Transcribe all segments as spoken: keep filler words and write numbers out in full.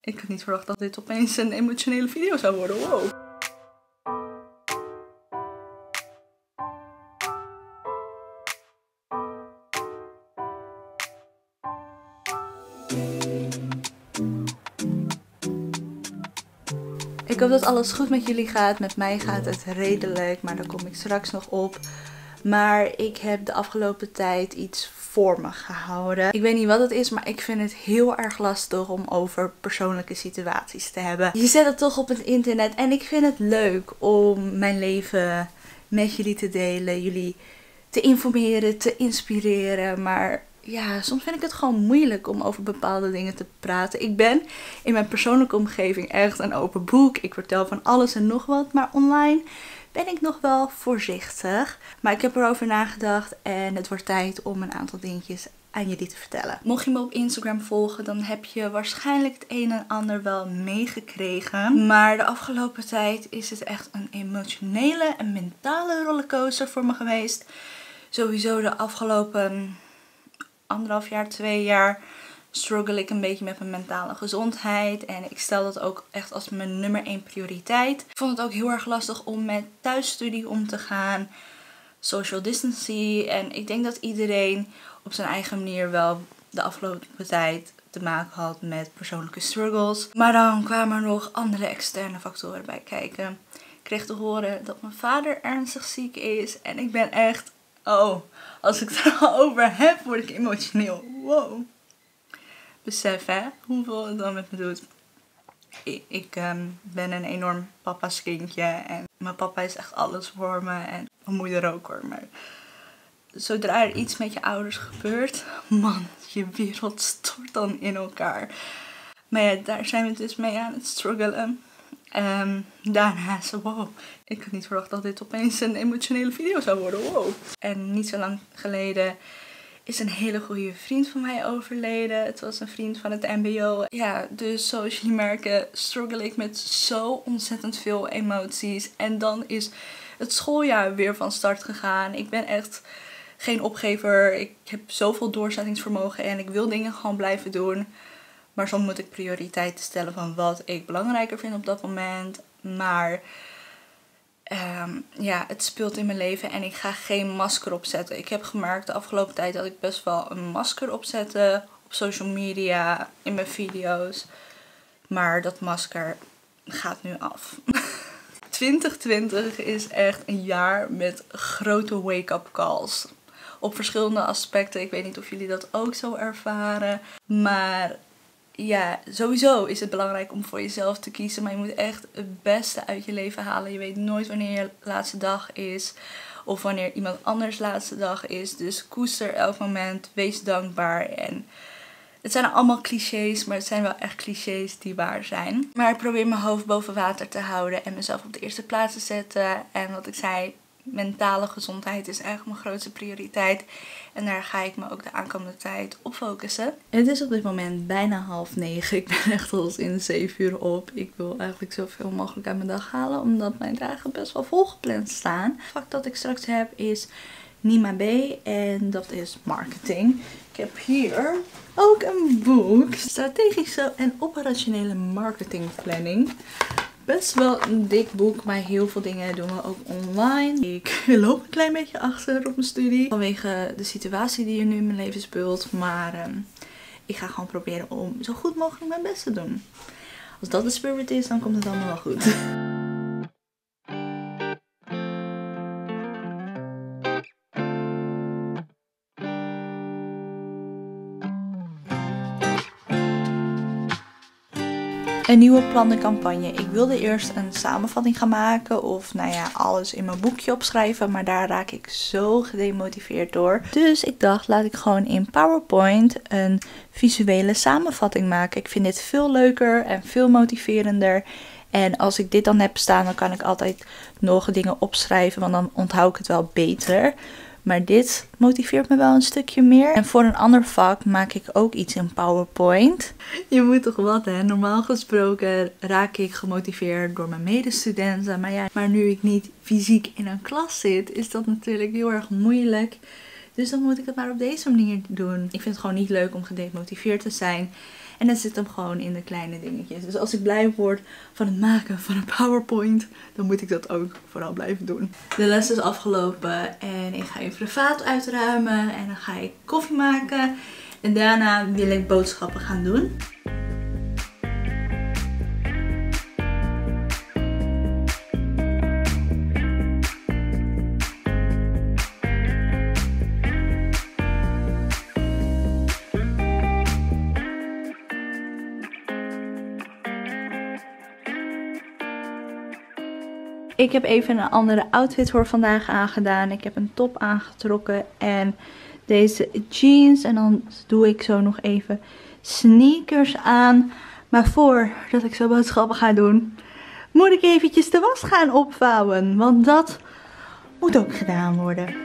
Ik had niet verwacht dat dit opeens een emotionele video zou worden. Wow. Ik hoop dat alles goed met jullie gaat. Met mij gaat het redelijk, maar daar kom ik straks nog op. Maar ik heb de afgelopen tijd iets voor me gehouden. Ik weet niet wat het is, maar ik vind het heel erg lastig om over persoonlijke situaties te hebben. Je zet het toch op het internet en ik vind het leuk om mijn leven met jullie te delen. Jullie te informeren, te inspireren. Maar ja, soms vind ik het gewoon moeilijk om over bepaalde dingen te praten. Ik ben in mijn persoonlijke omgeving echt een open boek. Ik vertel van alles en nog wat, maar online ben ik nog wel voorzichtig. Maar ik heb erover nagedacht en het wordt tijd om een aantal dingetjes aan jullie te vertellen. Mocht je me op Instagram volgen, dan heb je waarschijnlijk het een en ander wel meegekregen. Maar de afgelopen tijd is het echt een emotionele en mentale rollercoaster voor me geweest. Sowieso de afgelopen anderhalf jaar, twee jaar struggle ik een beetje met mijn mentale gezondheid. En ik stel dat ook echt als mijn nummer één prioriteit. Ik vond het ook heel erg lastig om met thuisstudie om te gaan. Social distancing. En ik denk dat iedereen op zijn eigen manier wel de afgelopen tijd te maken had met persoonlijke struggles. Maar dan kwamen er nog andere externe factoren bij kijken. Ik kreeg te horen dat mijn vader ernstig ziek is. En ik ben echt, oh, als ik het erover heb, word ik emotioneel. Wow. Besef hè, hoeveel het dan met me doet. Ik, ik um, ben een enorm papa's kindje en mijn papa is echt alles voor me en mijn moeder ook hoor. Maar zodra er iets met je ouders gebeurt, man, je wereld stort dan in elkaar. Maar ja, daar zijn we dus mee aan het struggelen. Um, daarnaast, wow, ik had niet verwacht dat dit opeens een emotionele video zou worden. Wow. En niet zo lang geleden is een hele goede vriend van mij overleden. Het was een vriend van het mbo. Ja, dus zoals jullie merken struggle ik met zo ontzettend veel emoties. En dan is het schooljaar weer van start gegaan. Ik ben echt geen opgever. Ik heb zoveel doorzettingsvermogen en ik wil dingen gewoon blijven doen. Maar soms moet ik prioriteiten stellen van wat ik belangrijker vind op dat moment. Maar Um, ja, het speelt in mijn leven en ik ga geen masker opzetten. Ik heb gemerkt de afgelopen tijd dat ik best wel een masker opzette op social media, in mijn video's. Maar dat masker gaat nu af. twintig twintig is echt een jaar met grote wake-up calls. Op verschillende aspecten. Ik weet niet of jullie dat ook zo ervaren. Maar ja, sowieso is het belangrijk om voor jezelf te kiezen. Maar je moet echt het beste uit je leven halen. Je weet nooit wanneer je laatste dag is. Of wanneer iemand anders laatste dag is. Dus koester elk moment. Wees dankbaar. En het zijn allemaal clichés. Maar het zijn wel echt clichés die waar zijn. Maar ik probeer mijn hoofd boven water te houden. En mezelf op de eerste plaats te zetten. En wat ik zei, mentale gezondheid is eigenlijk mijn grootste prioriteit. En daar ga ik me ook de aankomende tijd op focussen. Het is op dit moment bijna half negen. Ik ben echt al in zeven uur op. Ik wil eigenlijk zoveel mogelijk uit mijn dag halen. Omdat mijn dagen best wel volgepland staan. Het vak dat ik straks heb is Nima B. En dat is marketing. Ik heb hier ook een boek. Strategische en operationele marketingplanning. Best wel een dik boek, maar heel veel dingen doen we ook online. Ik loop een klein beetje achter op mijn studie. Vanwege de situatie die er nu in mijn leven speelt. Maar um, ik ga gewoon proberen om zo goed mogelijk mijn best te doen. Als dat de spirit is, dan komt het allemaal wel goed. Een nieuwe plannencampagne. Ik wilde eerst een samenvatting gaan maken of nou ja, alles in mijn boekje opschrijven, maar daar raak ik zo gedemotiveerd door. Dus ik dacht, laat ik gewoon in PowerPoint een visuele samenvatting maken. Ik vind dit veel leuker en veel motiverender. En als ik dit dan heb staan, dan kan ik altijd nog dingen opschrijven, want dan onthoud ik het wel beter. Maar dit motiveert me wel een stukje meer. En voor een ander vak maak ik ook iets in PowerPoint. Je moet toch wat hè. Normaal gesproken raak ik gemotiveerd door mijn medestudenten. Maar ja, maar nu ik niet fysiek in een klas zit, is dat natuurlijk heel erg moeilijk. Dus dan moet ik het maar op deze manier doen. Ik vind het gewoon niet leuk om gedemotiveerd te zijn. En dat zit hem gewoon in de kleine dingetjes. Dus als ik blij word van het maken van een PowerPoint, dan moet ik dat ook vooral blijven doen. De les is afgelopen en ik ga even de vaat uitruimen. En dan ga ik koffie maken. En daarna wil ik boodschappen gaan doen. Ik heb even een andere outfit voor vandaag aangedaan. Ik heb een top aangetrokken en deze jeans. En dan doe ik zo nog even sneakers aan. Maar voordat ik zo boodschappen ga doen, moet ik eventjes de was gaan opvouwen. Want dat moet ook gedaan worden.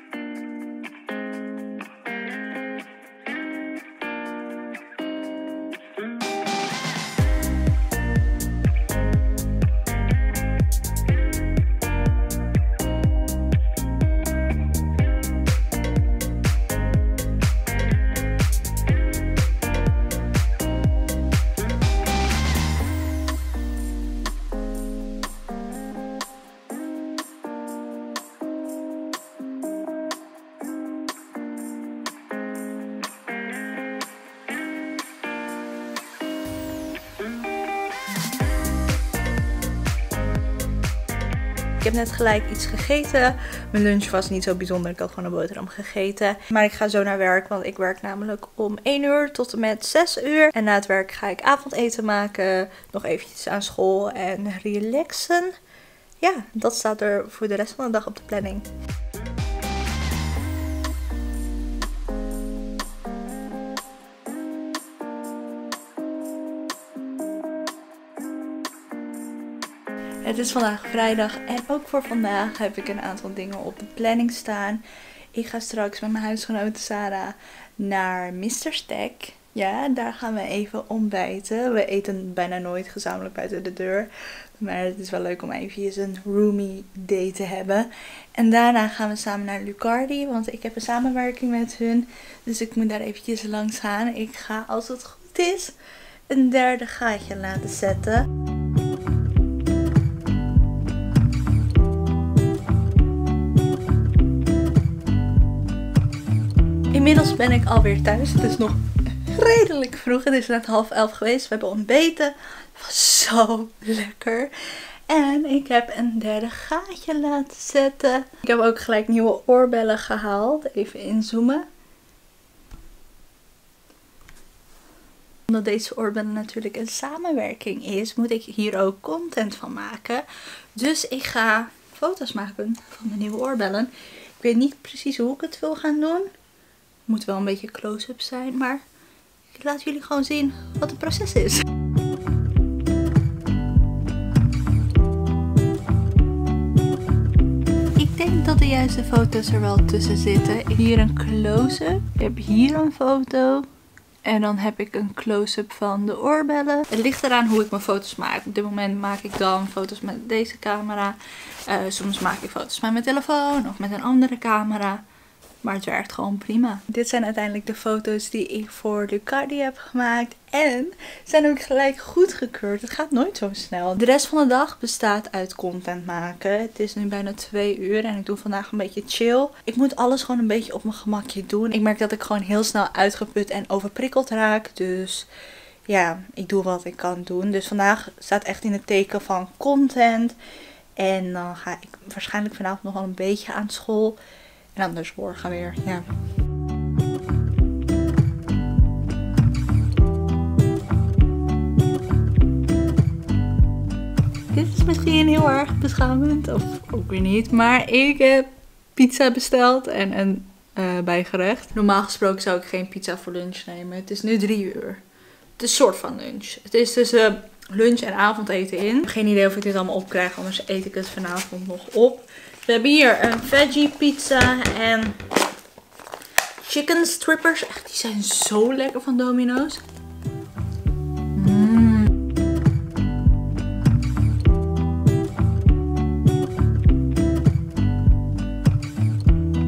Ik heb net gelijk iets gegeten. Mijn lunch was niet zo bijzonder. Ik had gewoon een boterham gegeten. Maar ik ga zo naar werk. Want ik werk namelijk om één uur tot en met zes uur. En na het werk ga ik avondeten maken. Nog eventjes aan school en relaxen. Ja, dat staat er voor de rest van de dag op de planning. Het is vandaag vrijdag en ook voor vandaag heb ik een aantal dingen op de planning staan. Ik ga straks met mijn huisgenote Sarah naar mister Stack. Ja, daar gaan we even ontbijten. We eten bijna nooit gezamenlijk buiten de deur. Maar het is wel leuk om eventjes een roomie day te hebben. En daarna gaan we samen naar Lucardi, want ik heb een samenwerking met hun. Dus ik moet daar eventjes langs gaan. Ik ga, als het goed is, een derde gaatje laten zetten. Inmiddels ben ik alweer thuis. Het is nog redelijk vroeg. Het is net half elf geweest. We hebben ontbeten. Het was zo lekker. En ik heb een derde gaatje laten zetten. Ik heb ook gelijk nieuwe oorbellen gehaald. Even inzoomen. Omdat deze oorbellen natuurlijk een samenwerking is, moet ik hier ook content van maken. Dus ik ga foto's maken van de nieuwe oorbellen. Ik weet niet precies hoe ik het wil gaan doen. Moet wel een beetje close-up zijn, maar ik laat jullie gewoon zien wat het proces is. Ik denk dat de juiste foto's er wel tussen zitten. Hier een close-up. Ik heb hier een foto. En dan heb ik een close-up van de oorbellen. Het ligt eraan hoe ik mijn foto's maak. Op dit moment maak ik dan foto's met deze camera. Uh, soms maak ik foto's met mijn telefoon of met een andere camera. Maar het werkt gewoon prima. Dit zijn uiteindelijk de foto's die ik voor Lucardi heb gemaakt. En zijn ook gelijk goedgekeurd. Het gaat nooit zo snel. De rest van de dag bestaat uit content maken. Het is nu bijna twee uur en ik doe vandaag een beetje chill. Ik moet alles gewoon een beetje op mijn gemakje doen. Ik merk dat ik gewoon heel snel uitgeput en overprikkeld raak. Dus ja, ik doe wat ik kan doen. Dus vandaag staat echt in het teken van content. En dan ga ik waarschijnlijk vanavond nog wel een beetje aan school. En anders morgen weer, ja. Dit is misschien heel erg beschamend, of ook weer niet. Maar ik heb pizza besteld en een uh, bijgerecht. Normaal gesproken zou ik geen pizza voor lunch nemen. Het is nu drie uur. Het is een soort van lunch. Het is tussen uh, lunch en avondeten in. Ik heb geen idee of ik dit allemaal opkrijg, anders eet ik het vanavond nog op. We hebben hier een veggie pizza en chicken strippers. Echt, die zijn zo lekker van Domino's. Mm.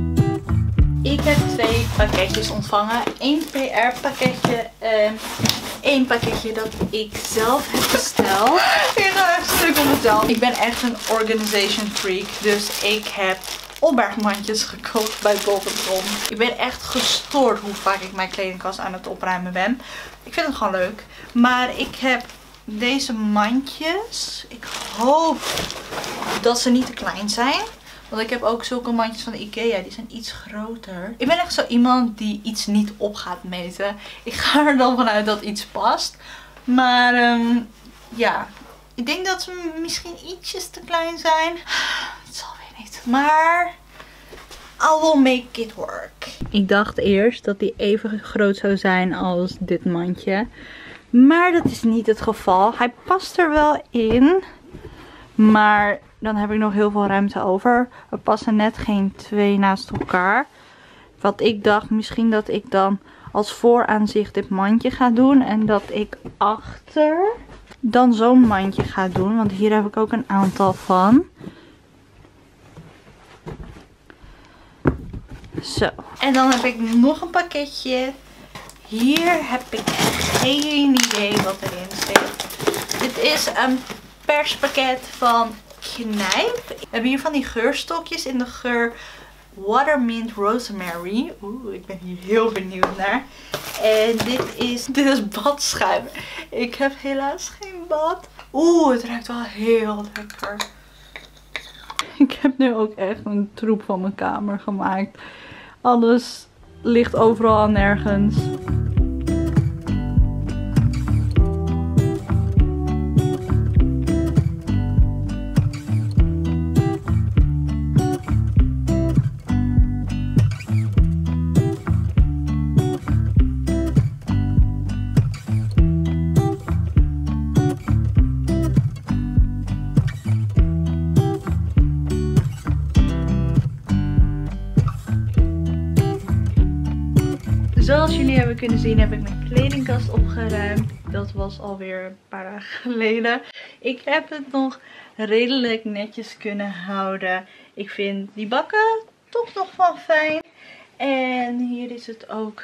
Ik heb twee pakketjes ontvangen. Eén P R pakketje en één pakketje dat ik zelf heb besteld. Ik ga echt stuk op mezelf. Ik ben echt een organization freak. Dus ik heb opbergmandjes gekocht bij bol.com. Ik ben echt gestoord hoe vaak ik mijn kledingkast aan het opruimen ben. Ik vind het gewoon leuk. Maar ik heb deze mandjes. Ik hoop dat ze niet te klein zijn. Want ik heb ook zulke mandjes van de Ikea. Die zijn iets groter. Ik ben echt zo iemand die iets niet op gaat meten. Ik ga er dan vanuit dat iets past. Maar um, ja. Ik denk dat ze misschien ietsjes te klein zijn. Het zal weer niet. Maar I will make it work. Ik dacht eerst dat die even groot zou zijn als dit mandje. Maar dat is niet het geval. Hij past er wel in. Maar dan heb ik nog heel veel ruimte over. Er passen net geen twee naast elkaar. Wat ik dacht, misschien dat ik dan als vooraanzicht dit mandje ga doen. En dat ik achter dan zo'n mandje ga doen. Want hier heb ik ook een aantal van. Zo. En dan heb ik nog een pakketje. Hier heb ik geen idee wat erin zit. Dit is een perspakket van Knijp. We hebben hier van die geurstokjes in de geur Watermint Rosemary. Oeh, ik ben hier heel benieuwd naar. En dit is, dit is badschuim. Ik heb helaas geen bad. Oeh, het ruikt wel heel lekker. Ik heb nu ook echt een troep van mijn kamer gemaakt. Alles ligt overal en nergens. Zoals jullie hebben kunnen zien heb ik mijn kledingkast opgeruimd. Dat was alweer een paar dagen geleden. Ik heb het nog redelijk netjes kunnen houden. Ik vind die bakken toch nog wel fijn. En hier is het ook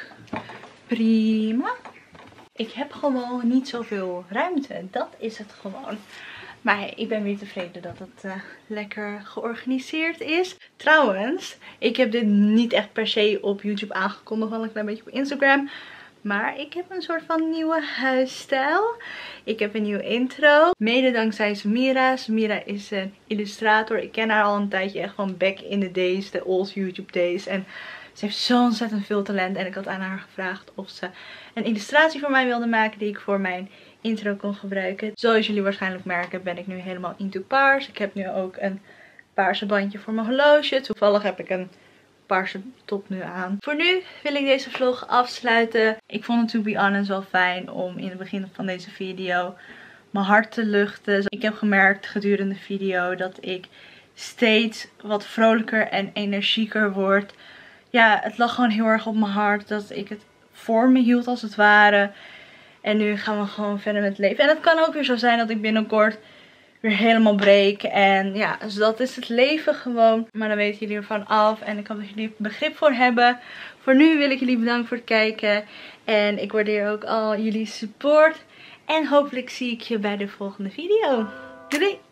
prima. Ik heb gewoon niet zoveel ruimte. Dat is het gewoon. Maar ik ben weer tevreden dat het uh, lekker georganiseerd is. Trouwens, ik heb dit niet echt per se op YouTube aangekondigd. Wel een klein beetje op Instagram. Maar ik heb een soort van nieuwe huisstijl. Ik heb een nieuwe intro. Mede dankzij Samira. Samira is een illustrator. Ik ken haar al een tijdje echt van back in the days. De old YouTube days. En ze heeft zo ontzettend veel talent. En ik had aan haar gevraagd of ze een illustratie voor mij wilde maken. Die ik voor mijn intro kon gebruiken. Zoals jullie waarschijnlijk merken ben ik nu helemaal into paars. Ik heb nu ook een paarse bandje voor mijn horloge. Toevallig heb ik een paarse top nu aan. Voor nu wil ik deze vlog afsluiten. Ik vond het to be honest wel fijn om in het begin van deze video mijn hart te luchten. Ik heb gemerkt gedurende de video dat ik steeds wat vrolijker en energieker word. Ja, het lag gewoon heel erg op mijn hart dat ik het voor me hield als het ware. En nu gaan we gewoon verder met het leven. En het kan ook weer zo zijn dat ik binnenkort weer helemaal breek. En ja, dus dat is het leven gewoon. Maar dan weten jullie ervan af. En ik hoop dat jullie begrip voor hebben. Voor nu wil ik jullie bedanken voor het kijken. En ik waardeer ook al jullie support. En hopelijk zie ik je bij de volgende video. Doei!